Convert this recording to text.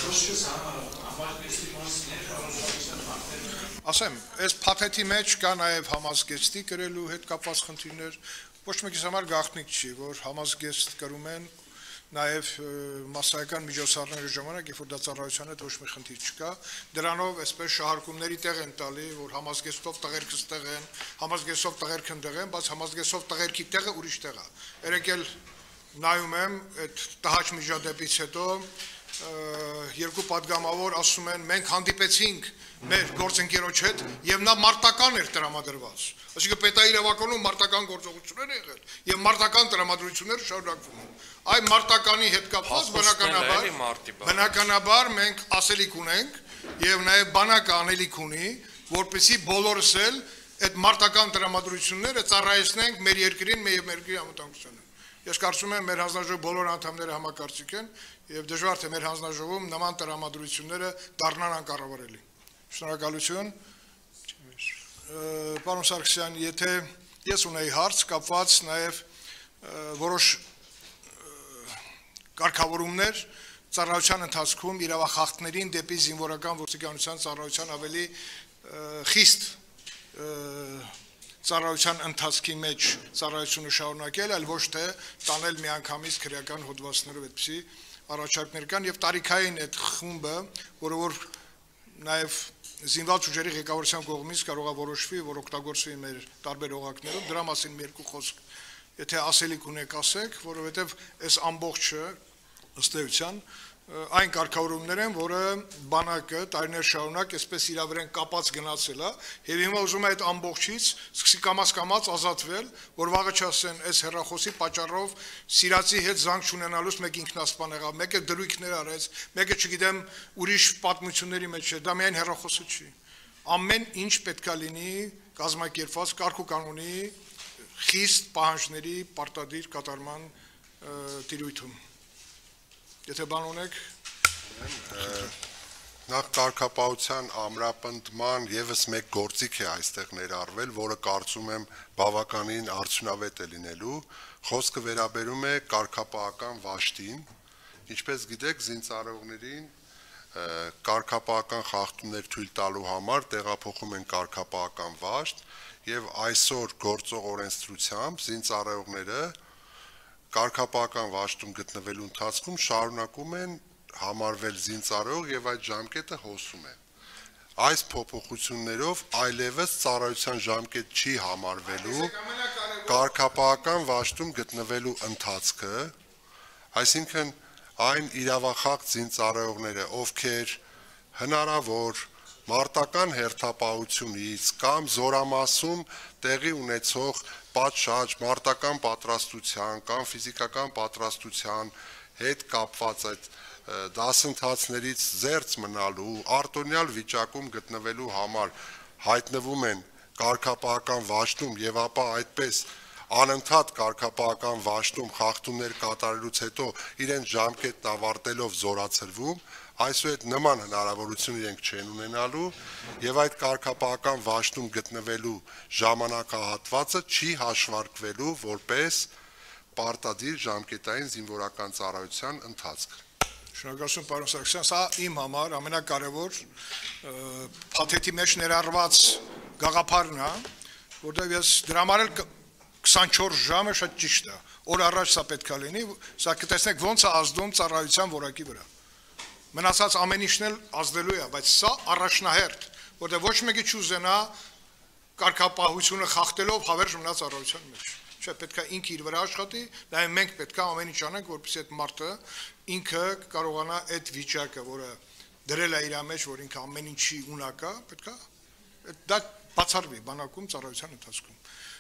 Ասեմ, այս փաթեթի մեջ կա նաև համազգեստի կրելու հետ կապված խնդիրներ, ոչ մեկիս համար գաղտնիք չի, որ համազգեստ կրում են նաև մասսայական միջոցառումների ժամանակ, երբ որ դա ծառայության հետ ոչ մի խնդիր չկա, դրանով այսպես շահարկումների տեղ են տալի, որ համազգեստով տղերքը ստեղ են, համազգեստով տղերքը ընդեղ են, բայց համազգեստով տղերքի տեղը ուրիշ տեղ է։ Երեք էլ նայում եմ այդ տհաճ միջադեպից հետո երկու падգամավոր ասում են մենք հանդիպեցինք մեր գործընկերոջ հետ եւ նա մարտական էր տրամադրված այսինքն պետաիրավականում մարտական գործողություններ եղել եւ մարտական տրամադրությունները շարունակվում են այ մարտականի հետ կապված բնականաբար մենք ասելիք ունենք եւ նաեւ բանակը անելիք ունի որպեսզի բոլորս էլ այդ մարտական տրամադրությունները ծառայեցնենք մեր երկրին եւ մեր երկրի անվտանգությանը Ես կարծում եմ մեր հանձնաժողովի բոլոր անդամները համակարծիք են եւ դժվար թե մեր հանձնաժողովում նման տրամադրությունները դառնան անկառավարելի։ Շնորհակալություն։ Պարոն Սարգսյան, եթե ես ունեի հարց կապված նաեւ որոշ կարգավորումներ ծառայության ընթացքում իրավախախտներին դեպի զինվորական ոստիկանության ծառայության ավելի խիստ ծառայության ընթացքի մեջ ծառայությունը շարունակել, այլ ոչ թե տանել միանգամից քրեական հոդվածներով այդպիսի առաջարկներ կան եւ տարիքային այդ խումբը, որը որ նաեւ զինված ուժերի ղեկավարության կողմից կարող է որոշվի, որ օգտագործվի մեր տարբեր օղակներով, դրա մասին մի երկու խոսք, եթե ասելիք ունեք, ասեք, որովհետեւ այս ամբողջը ըստ էության այն կարգավորումներ են, որը բանակը տարիներ շարունակ այսպես իր վրան կապած գնացել է, եւ հիմա ուզում է այդ ամբողջից սկսի կամաց ազատվել, որ վաղը չասեն այս հերախոսի պատճառով սիրածի հետ զանգ չունենալուց մեկ ինքնասպան եղավ, մեկը դրույքներ արեց, մեկը չգիտեմ ուրիշ պատմությունների մեջ է, դա միայն հերախոսը չի։ Ամեն ինչ պետքա լինի կազմակերպված կարգ ու կանոնի խիստ պահանջների պարտադիր կատարման տիրույթում։ Եթե բան ունեք Նախ կարգապահության ամրապնդման եւս մեկ գործիք է այստեղ ներառվել, որը կարծում եմ բավականին արդյունավետ է լինելու, խոսքը վերաբերում է կարգապահական վաշտին, ինչպես գիտեք, զինծառայողներին կարգապահական խախտումներ թույլ տալու համար տեղափոխում են կարգապահական վաշտ եւ այսօր գործող օրենսդրությամբ զինծառայողները կարգապահական վաշտում գտնվելու ընթացքում շարունակում են համարվել զինծառայող եւ այդ ժամկետը հոսում է։ Այս փոփոխություններով այլևս ծառայության ժամկետ չի համարվելու կարգապահական վաշտում գտնվելու ընթացքը, այսինքն այն իրավախախտ զինծառայողները, ովքեր հնարավոր մարտական հերթապահությունից կամ զորամասում տեղի ունեցող պատշաճ մարտական պատրաստության կամ ֆիզիկական պատրաստության հետ կապված այդ դասընթացներից զերծ մնալու արտոնյալ վիճակում գտնվելու համար հայտնվում են կարգապահական վաշտում եւ ապա այդպես անընդհատ կարգապահական վաշտում խախտումներ կատարելուց հետո իրենց ժամկետն ավարտելով զորացրվում այսուհետ նման հնարավորություն իրենք չեն ունենալու եւ այդ կարգապահական վաշտում գտնվելու ժամանակահատվածը չի հաշվարկվելու որպես պարտադիր ժամկետային զինվորական ծառայության ընթացք։ Շնորհակալություն պարոն Սարգսյան, սա իմ համար ամենակարևոր փաթեթի մեջ ներառված գաղափարն է, որտեղ ես դրա համար 24 ժամը շատ ճիշտ է։ Օր առաջ սա պետք է լինի, սա կտեսնեք ոնց է ազդում ծառայության որակի վրա։ Մնացած ամեն ինչն էլ ազդելու է, բայց սա առաջնահերթ, որտեղ ոչ մեկի չուզենա կարգապահությունը խախտելով հավերժ մնա ծառայության մեջ։ Չէ, պետք է ինքը իր վրա աշխատի, նաև մենք պետք է ամեն ինչ անենք, որպեսզի այդ մարդը ինքը կարողանա այդ վիճակը, որը դրել է իր մեջ, որ ինքը ամեն ինչի ունակ է, պետք է դա բացառվի բանակում ծառայության ընթացքում։